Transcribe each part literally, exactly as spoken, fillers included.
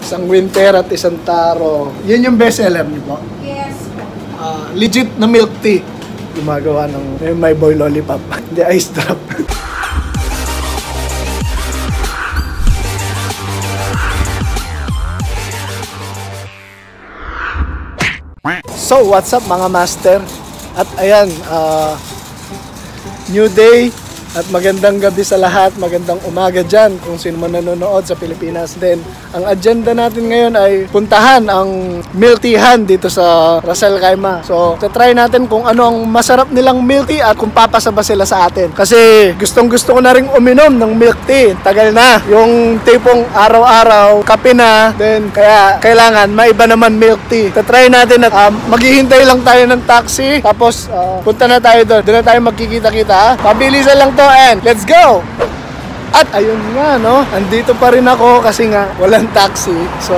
Isang winter at isang taro. Yun yung bestseller niyo po? Yes. Uh, legit na milk tea. Gumagawa ng My Boy Lollipop. Hindi, ice drop. So, what's up mga master? At ayan, uh, new day at magandang gabi sa lahat, magandang umaga dyan kung sino man nanonood sa Pilipinas din. Ang agenda natin ngayon ay puntahan ang milk teahan dito sa Ras Al Khaimah. So, try natin kung ano ang masarap nilang milk tea at kung papasa ba sila sa atin. Kasi gustong gusto ko na rin uminom ng milk tea. Tagal na. Yung tipong araw-araw, kape na. Then, kaya kailangan maiba naman milk tea. Try natin at uh, maghihintay lang tayo ng taxi. Tapos, uh, punta na tayo doon. Doon na tayo magkikita-kita. Pabilisan lang to and let's go! At ayun nga, no? Andito pa rin ako kasi nga walang taxi. So,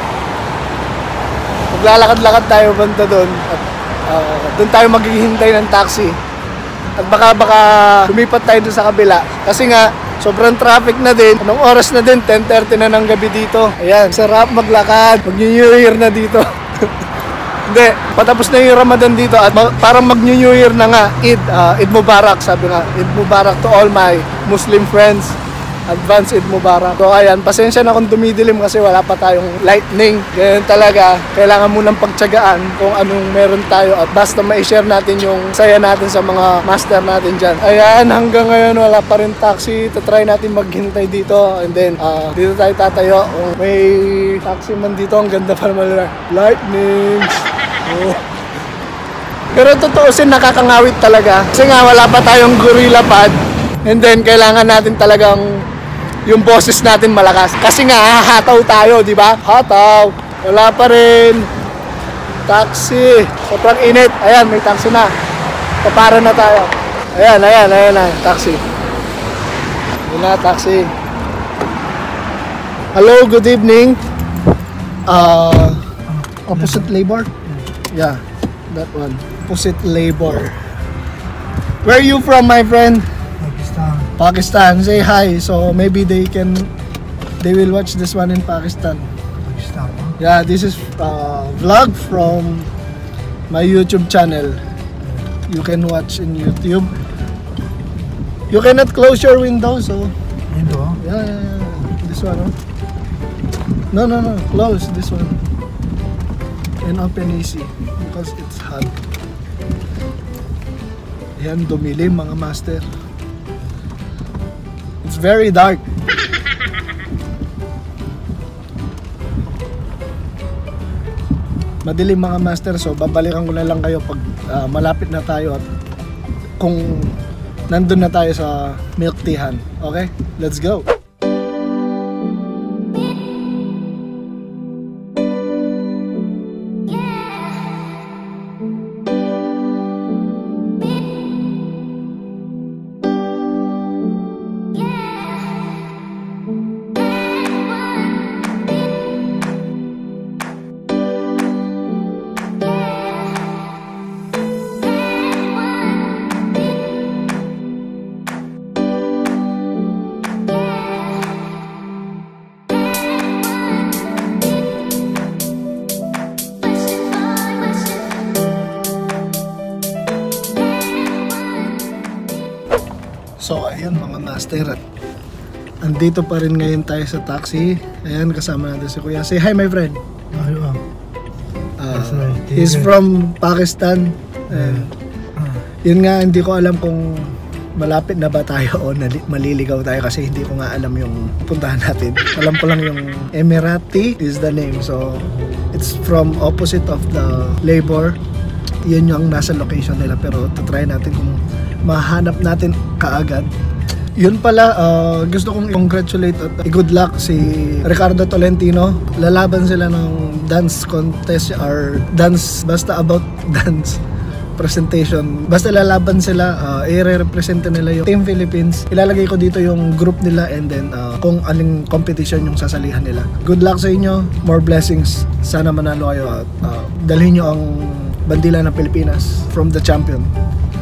maglalakad-lakad tayo banda doon. At uh, doon tayo maghihintay ng taxi. At baka baka lumipat tayo doon sa kabila. Kasi nga, sobrang traffic na din. Anong oras na din? ten thirty na ng gabi dito. Ayan, sarap maglakad. Mag-New Year na dito. Hindi, patapos na yung Ramadan dito at parang mag-New Year na nga. Eid, uh, Eid Mubarak, sabi nga. Eid Mubarak to all my Muslim friends. Advance Eid Mubarak. So ayan, pasensya na kung dumidilim kasi wala pa tayong lightning. Ganyan talaga, kailangan munang pagtsagaan kung anong meron tayo at basta ma-share natin yung saya natin sa mga master natin dyan. Ayan, hanggang ngayon wala pa rin taxi. Tatry natin maghintay dito and then uh, dito tayo tatayo. Kung may taxi man dito, ang ganda pa naman. Lightnings! Oh. Pero tutuusin, nakakangawit talaga kasi nga wala pa tayong gorilla pad and then kailangan natin talagang yung boses natin malakas kasi nga hahataw tayo, di ba? Hataw, wala pa rin taxi, sobrang init. Ayan, may taxi na, papara na tayo. Ayan, ayan, ayan na, taxi. Ayan na, taxi. Hello, good evening. Uh, opposite labor? Yeah, that one. Opposite labor. Where are you from, my friend? Pakistan. Pakistan. Say hi. So maybe they can, they will watch this one in Pakistan. Pakistan. Huh? Yeah, this is uh, vlog from my YouTube channel. You can watch in YouTube. You cannot close your window, so. Window? Yeah, yeah, yeah. This one. Huh? No, no, no. Close this one. And open easy because it's hot. Yan, dumilim mga master. It's very dark. Madilim mga master, so babalikan ko na lang kayo pag uh, malapit na tayo at kung nandun na tayo sa milk teahan. Okay? Let's go! So ayun mga master, at andito pa rin ngayon tayo sa taxi. Ayan, kasama natin si Kuya. Say hi my friend. Ayun. uh, He's from Pakistan. And yun nga, hindi ko alam kung malapit na ba tayo o maliligaw tayo kasi hindi ko nga alam yung puntahan natin. Alam ko lang yung Emirati is the name. So it's from opposite of the labor. Yun yung nasa location nila, pero try natin kung mahanap natin kaagad. Yun pala, uh, gusto kong congratulate at good luck si Ricardo Tolentino. Lalaban sila ng dance contest or dance, basta about dance presentation. Basta lalaban sila, uh, i-represent nila yung Team Philippines. Ilalagay ko dito yung group nila and then uh, kung aling competition yung sasalihan nila. Good luck sa inyo, more blessings. Sana manalo kayo at uh, dalhin nyo ang bandila ng Pilipinas from the champion.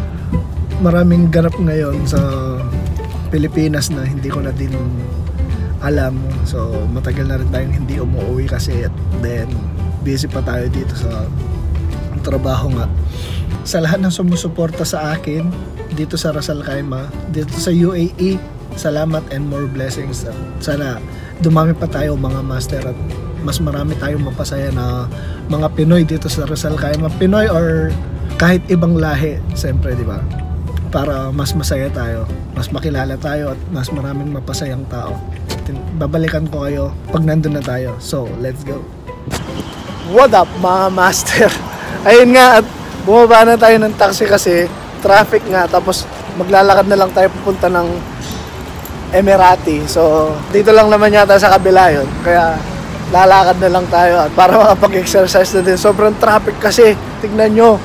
Maraming ganap ngayon sa Pilipinas na hindi ko na din alam mo. So matagal na rin tayong hindi umuwi kasi then busy pa tayo dito sa trabaho nga. Sa lahat ng sumusuporta sa akin dito sa Ras Al Khaimah, dito sa U A E, salamat and more blessings. At sana dumami pa tayo mga master at mas marami tayong mapasaya na mga Pinoy dito sa Ras Al Khaimah. Pinoy or kahit ibang lahi, siyempre, di ba? Para mas masaya tayo, mas makilala tayo at mas maraming mapasayang tao. Babalikan ko kayo pag nandun na tayo. So, let's go. What up mga master? Ayun nga, at bumaba na tayo ng taxi kasi traffic nga, tapos maglalakad na lang tayo pupunta ng Emirati. So, dito lang naman yata sa kabila yun. Kaya, lalakad na lang tayo at para makapag-exercise na din. Sobrang traffic kasi. Tignan nyo.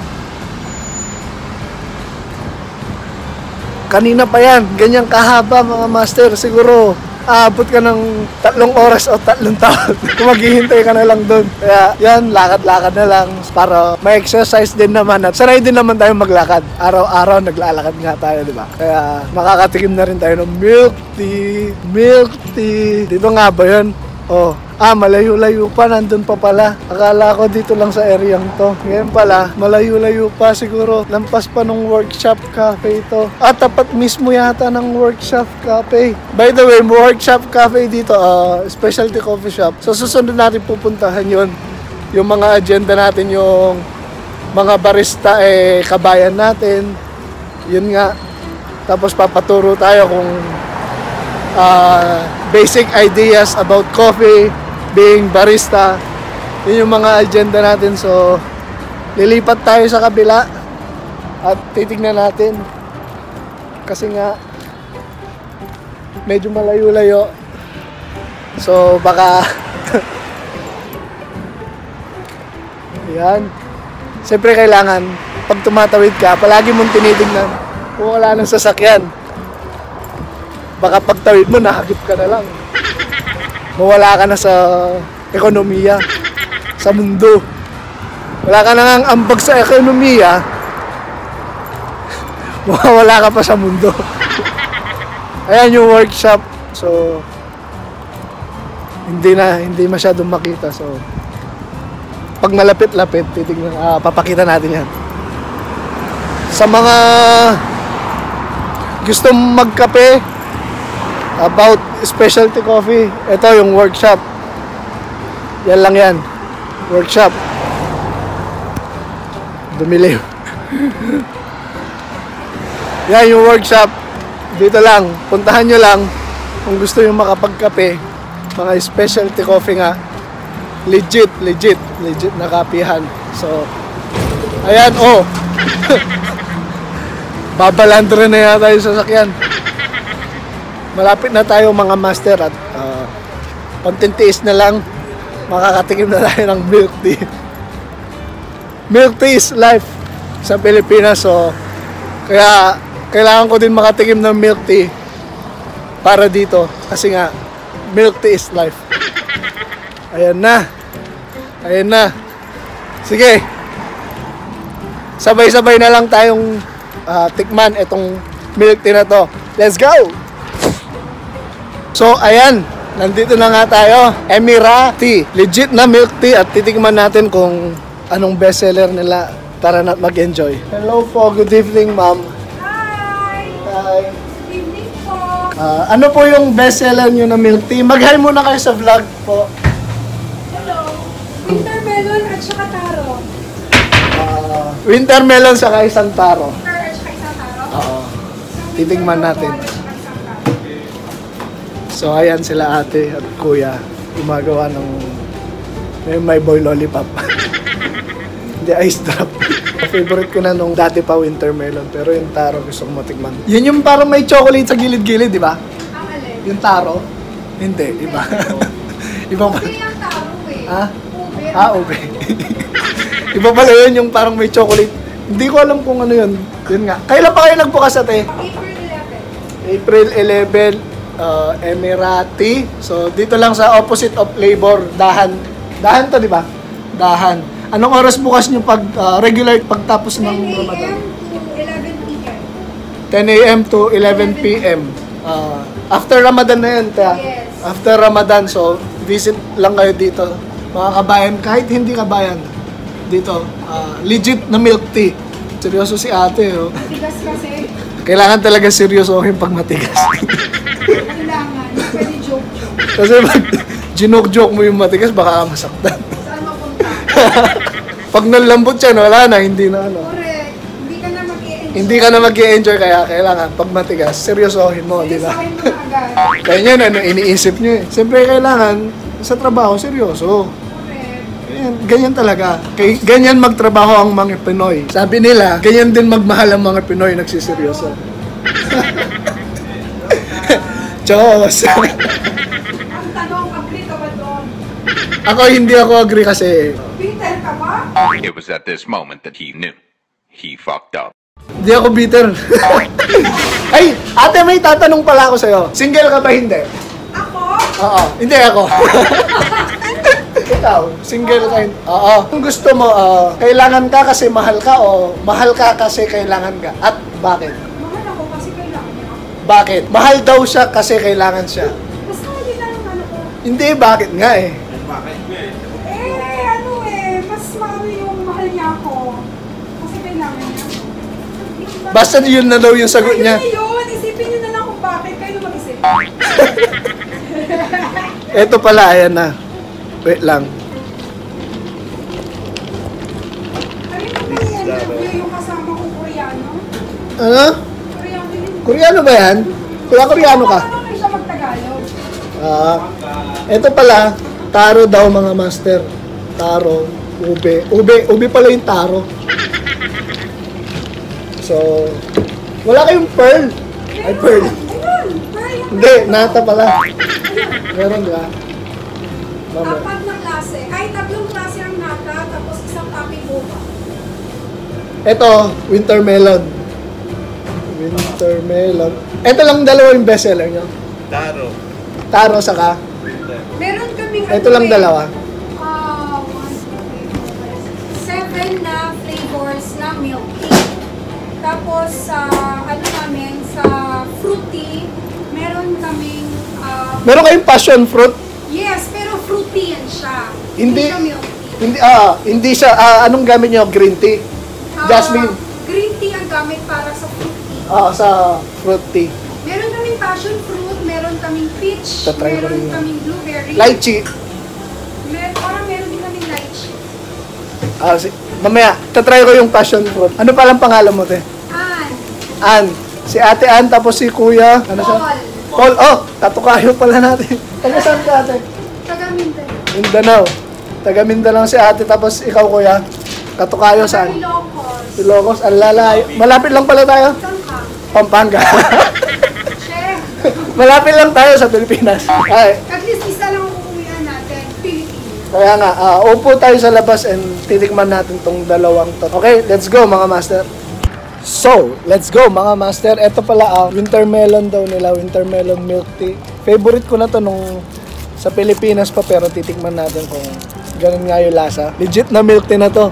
Kanina pa yan. Ganyang kahaba mga master. Siguro, aabot ka ng tatlong oras o tatlong taon. Kung maghihintay ka na lang doon. Kaya, yan, lakad-lakad na lang para may exercise din naman. At sanay din naman tayo maglakad. Araw-araw naglalakad nga tayo, di ba? Kaya, makakatikim na rin tayo ng milk tea. Milk tea. Dito nga ba yun? Oh, ah, malayo-layo pa, nandun pa pala. Akala ko dito lang sa areang to. Ngayon pala, malayo-layo pa siguro. Lampas pa ng workshop cafe ito. At tapat mismo yata ng workshop cafe. By the way, workshop cafe dito, uh, specialty coffee shop. So susunod natin pupuntahan yon. Yung mga agenda natin, yung mga barista, eh, kabayan natin. Yun nga. Tapos papaturo tayo kung Uh, basic ideas about coffee, being barista. Yun yung mga agenda natin. So lilipat tayo sa kabila at titignan natin kasi nga medyo malayo-layo. So baka yan. Siyempre kailangan pag tumatawid ka, palagi mong tinitignan kung wala nang sasakyan. Baka pagtawid mo, nahagip ka na lang. Mawala ka na sa ekonomiya, sa mundo. Wala ka na ngang ambag sa ekonomiya, mawala ka pa sa mundo. Ayan yung workshop. So, hindi na, hindi masyadong makita. So, pag malapit-lapit, titignan, ah, papakita natin yan. Sa mga gustong magkape, about specialty coffee, ito yung workshop. Yan lang yan. Workshop. Dumilim. Yan yung workshop. Dito lang. Puntahan nyo lang kung gusto yung makapagkape. Mga specialty coffee nga. Legit, legit, legit na kapihan. So, ayan, oh. Babalandra na yata yung sasakyan. Malapit na tayo mga master at uh, pantintiis na lang, makakatikim na tayo ng milk tea. Milk tea is life sa Pilipinas. So kaya kailangan ko din makatikim ng milk tea para dito kasi nga milk tea is life. Ayan na. Ayan na. Sige. Sabay-sabay na lang tayong uh, tikman itong milk tea na to. Let's go! So, ayan. Nandito na nga tayo. Emirati. Legit na milk tea at titikman natin kung anong bestseller nila. Tara na mag-enjoy. Hello po. Good evening, ma'am. Hi! Hi. Good evening po! Uh, ano po yung bestseller nyo na milk tea? Mag-hi muna kayo sa vlog po. Hello! Winter melon at saka taro. Uh, winter melon saka isang taro. Winter at saka isang taro. Oo. So, Titigman winter natin. melon at saka isang taro. So, ayan sila ate at kuya. Gumagawa ng may, may boy lollipop. Hindi, ice drop. Favorite ko na nung dati pa winter melon. Pero yung taro gusto kong matikman. Yun yung parang may chocolate sa gilid-gilid, di ba? Ang alin? Yung taro? Hindi, iba. Iba pa. Ube ang taro eh. Ha? Ube. Ah, ube. Iba pala yun yung parang may chocolate. Hindi ko alam kung ano yun. Yun nga. Kailan pa kayo nagbukas ate? April eleventh. April eleventh, uh, Emirati. So, dito lang sa opposite of Labor, Dahan. Dahan to, di ba? Dahan. Anong oras bukas nyo pag uh, regular pagtapos ng Ramadan? ten a m to eleven p m ten a m to eleven p m Uh, after Ramadan na yun, kaya Yes. After Ramadan, so visit lang kayo dito. Mga kabayan, kahit hindi kabayan, dito, ah, legit na milk tea. Seryoso si ate, oh. Matigas kasi. Kailangan talaga seryosohin pag matigas. Kailangan. Pwede joke-joke. Kasi pag joke mo yung matigas, baka masaktan. Saan mapunta? Pag nalambot siya, wala na, hindi na ano. Correct. Hindi ka na mag-i-enjoy. Hindi ka na mag-i-enjoy, kaya kailangan pag matigas, seryosohin mo, di ba? Seryosohin mo na agad. Kaya yan, ano, iniisip nyo eh. Siyempre, kailangan sa trabaho, seryoso. Correct. Ganyan, ganyan talaga. Kay, ganyan magtrabaho ang mga Pinoy. Sabi nila, ganyan din magmahal ang mga Pinoy nagsiseryoso. Diyos! Ang tanong, agree ka ba doon? Ako, hindi ako agree kasi Bitter ka ba? It was at this moment that he knew. He fucked up. hindi ako bitter. Ay, ate, may tatanong pala ako sa'yo. Single ka ba hindi? Ako? Oo, hindi ako. Ikaw, single ka hindi? Oo. Kung gusto mo, ah, kailangan ka kasi mahal ka o mahal ka kasi kailangan ka? At bakit? Mahal ako kasi kailangan niya ako. Bakit? Mahal daw siya kasi kailangan siya. Basta hindi na lang ano ko. Hindi, bakit nga eh? Eh, ano eh, mas maano yung mahal niya ako. Kasi kailangan niya ako. Basta yun na daw yung sagot niya. Ayun na yun, isipin niyo na lang kung bakit kayo mag-isip. Eto pala, ayan na. Wait lang. Ano yung nag-interview yung kasama kong Koreano? Ano? Koreano yun. Koreano ba yan? Kaya Koreano ka? Ano lang siya mag-Tagalog? Ah, eto pala, taro daw mga master. Taro, ube. Ube, ube pala yung taro. So, wala kayong pearl. Ay, pearl. Ayun! Ayun! Hindi, nata pala. Meron ba? Mama. Apat na klase. Ay, tatlong klase ang nata, tapos isang topping boba. Eto, winter melon. Winter melon. Eto lang dalawa yung bestseller nyo. Taro. Taro saka. Meron kaming Eto lang dalawa. Ah, one, two, three, four, five, six, seven na flavors na milk tea. Tapos sa ano namin, sa fruity, meron kaming ah, Meron kayong passion fruit? yes, pero fruity yan siya. Hindi. siya milk tea. Hindi, ah, hindi siya, ah, anong gamit nyo? Green tea? Ah, Jasmine? Green tea ang gamit para sa fruit tea. Ah, sa fruit tea. Meron kaming passion fruit, meron kaming peach, Tatry ko meron rin yan. kaming blueberry. Lychee. Mer parang meron din kaming lychee. Ah, si, mamaya, tatry ko yung passion fruit. Ano palang pangalan mo, te? An, Ann. Si ate Ann, tapos si kuya. Ano siya? Paul, Paul. Oh, katukayo pala natin. Taga saan ka, ate? taga Mindanao. Mindanao. Taga Mindanao si ate, tapos ikaw, kuya. Katukayo Taga saan? Ilocos. Ilocos, ang lalayo. Malapit lang pala tayo. Saan ka? Pampanga. Chef, Malapit lang tayo sa Pilipinas. Ay, at least isa lang ang uuwian natin, Pilipinas. kaya nga, ah, upo tayo sa labas and titikman natin tong dalawang to. Okay, let's go mga master. So, let's go mga master. Ito pala ang winter melon daw nila, winter melon milk tea. Favorite ko na to nung sa Pilipinas pa, pero titikman natin kung ganun nga yung lasa. Legit na milk tea na to.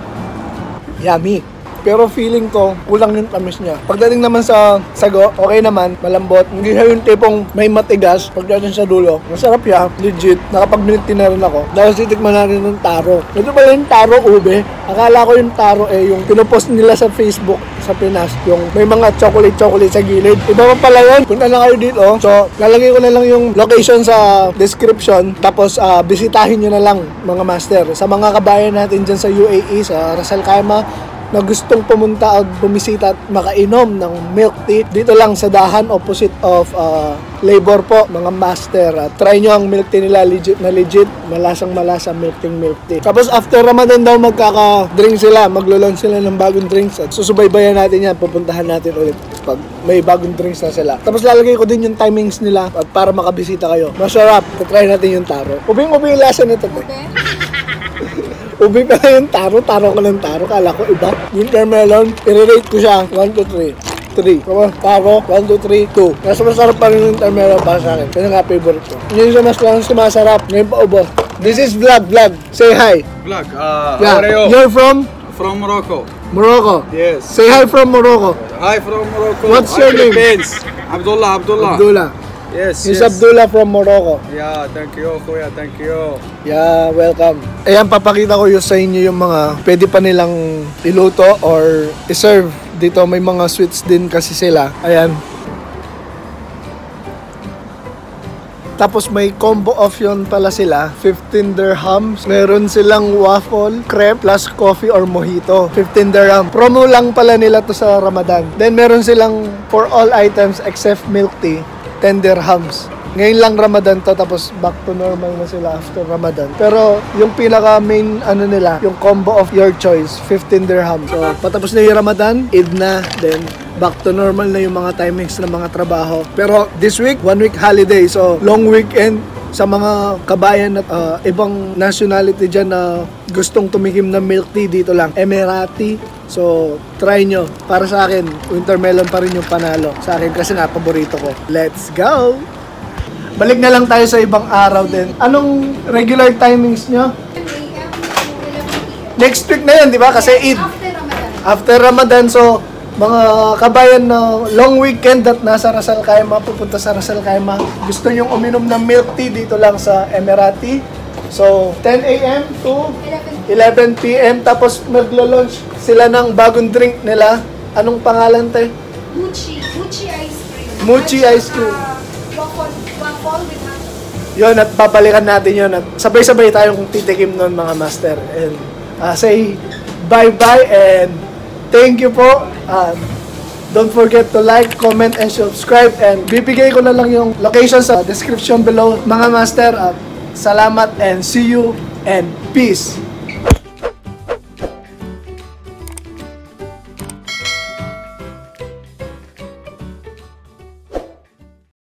Yummy. Pero feeling ko, kulang yung tamis niya. Pagdating naman sa sago, okay naman, malambot. Hindi siya yung tipong may matigas. Pagdating sa dulo, masarap siya, legit. Nakapag-milk tea na rin ako. Dahil titikman natin ng taro. Ito pala yung taro ube. Akala ko yung taro eh, yung pinupost nila sa Facebook sa Pinas, yung may mga chocolate-chocolate sa gilid. Iba pa pala yun. Punta na kayo dito. So, lalagay ko na lang yung location sa description. Tapos, ah, bisitahin nyo na lang, mga master. Sa mga kabayan natin dyan sa U A E, sa Ras Al Khaimah, na gustong pumunta at bumisita at makainom ng milk tea, dito lang sa Dahan, opposite of uh, Labor po, mga master. At try nyo ang milk tea nila, legit na legit, malasang malasa milk tea, milk tea. Tapos after Ramadan daw magkaka-drink sila, maglo-launch sila ng bagong drinks at susubaybayan natin yan, pupuntahan natin ulit pag may bagong drinks na sila. Tapos lalagay ko din yung timings nila at para makabisita kayo. Masarap, try natin yung taro. Ubing-ubing yung lasa nito. Okay? Ubi pa yung taro, taro ko ng taro. Kala ko iba. Winter melon, i-rate ko siya. one, two, three. three. Come on, taro. one, two, three, two. Mas masarap pa rin yung winter melon para sa akin. Kaya nga favorite ko. Ngayon sa mas lang sumasarap. Ngayon pa ubos. This is vlog, vlog. Say hi. Vlog. Uh, Yeah. How are you? You're from From Morocco. Morocco. Yes. Say hi from Morocco. Hi from Morocco. What's Hi, your name? Philippines. Abdullah. Abdullah. Abdullah. Yes, Miss yes. Abdullah from Morocco. Yeah, thank you, kuya. Thank you. Yeah, welcome. Ayan, papakita ko yung sa inyo yung mga pwede pa nilang iluto or iserve. Dito may mga sweets din kasi sila. Ayan. Tapos may combo off yun pala sila, fifteen dirhams. Meron silang waffle, crepe, plus coffee or mojito, fifteen dirham. Promo lang pala nila to sa Ramadan. Then meron silang for all items except milk tea, ten dirhams. Ngayon lang Ramadan to, tapos back to normal na sila after Ramadan. Pero yung pinaka main ano nila, yung combo of your choice, fifteen dirhams. So patapos na yung Ramadan, Eid na, then back to normal na yung mga timings ng mga trabaho. Pero this week, one week holiday, so long weekend sa mga kabayan at uh, ibang nationality dyan na gustong tumikim ng milk tea dito lang, Emirati. So try nyo. Para sa akin, winter melon pa rin yung panalo sa akin kasi nga paborito ko. Let's go! Balik na lang tayo sa ibang araw din. Anong regular timings nyo? ten a m to eleven p m Next week na yun, di ba? Kasi Eid. After Ramadan. After Ramadan, so mga kabayan na long weekend at nasa Ras Al Khaimah, pupunta sa Ras Al Khaimah, gusto nyong uminom ng milk tea dito lang sa Emirati. So ten a m to eleven p m Tapos maglo-launch sila ng bagong drink nila. Anong pangalan tayo? Muchi. Muchi ice cream. Muchi At ice cream. saka waffle, waffle with hot dog. Yun, at babalikan natin yun at sabay-sabay tayong titikim nun mga master. And uh, say bye-bye and thank you po. Uh, don't forget to like, comment, and subscribe. And bibigay ko na lang yung location sa description below mga master. At salamat and see you and peace.